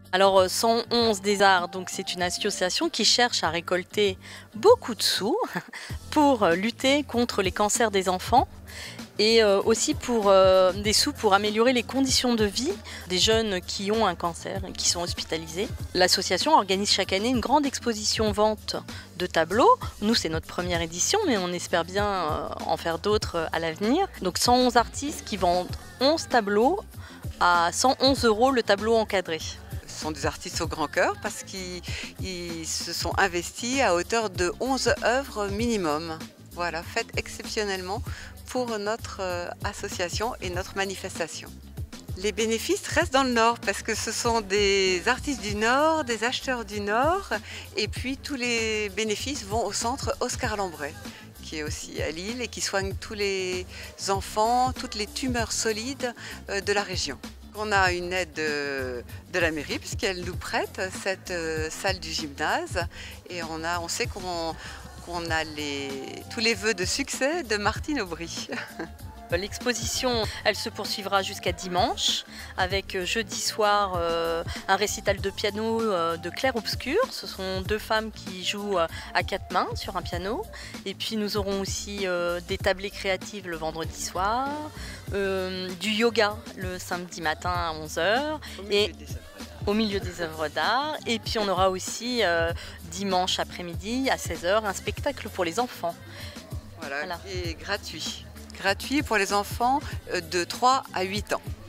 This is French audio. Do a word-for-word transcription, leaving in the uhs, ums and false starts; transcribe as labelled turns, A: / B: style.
A: Alors, euh, cent onze des Arts, donc c'est une association qui cherche à récolter beaucoup de sous pour euh, lutter contre les cancers des enfants et euh, aussi pour euh, des sous pour améliorer les conditions de vie des jeunes qui ont un cancer et qui sont hospitalisés. L'association organise chaque année une grande exposition vente de tableaux. Nous, c'est notre première édition, mais on espère bien euh, en faire d'autres euh, à l'avenir. Donc cent onze artistes qui vendent onze tableaux à cent onze euros le tableau encadré.
B: Ce sont des artistes au grand cœur parce qu'ils ils se sont investis à hauteur de onze œuvres minimum. Voilà, faites exceptionnellement pour notre euh, association et notre manifestation. Les bénéfices restent dans le Nord parce que ce sont des artistes du Nord, des acheteurs du Nord, et puis tous les bénéfices vont au centre Oscar Lambret, qui est aussi à Lille et qui soigne tous les enfants, toutes les tumeurs solides euh, de la région. On a une aide de, de la mairie puisqu'elle nous prête cette euh, salle du gymnase et on, a, on sait qu'on qu'on a les, tous les vœux de succès de Martine Aubry.
A: L'exposition, elle se poursuivra jusqu'à dimanche avec euh, jeudi soir euh, un récital de piano euh, de Clair Obscur. Ce sont deux femmes qui jouent euh, à quatre mains sur un piano. Et puis nous aurons aussi euh, des tablées créatives le vendredi soir, euh, du yoga le samedi matin à onze heures et au milieu des œuvres d'art. Et puis on aura aussi euh, dimanche après-midi à seize heures un spectacle pour les enfants.
B: Voilà, voilà. Qui est gratuit. Gratuit pour les enfants de trois à huit ans.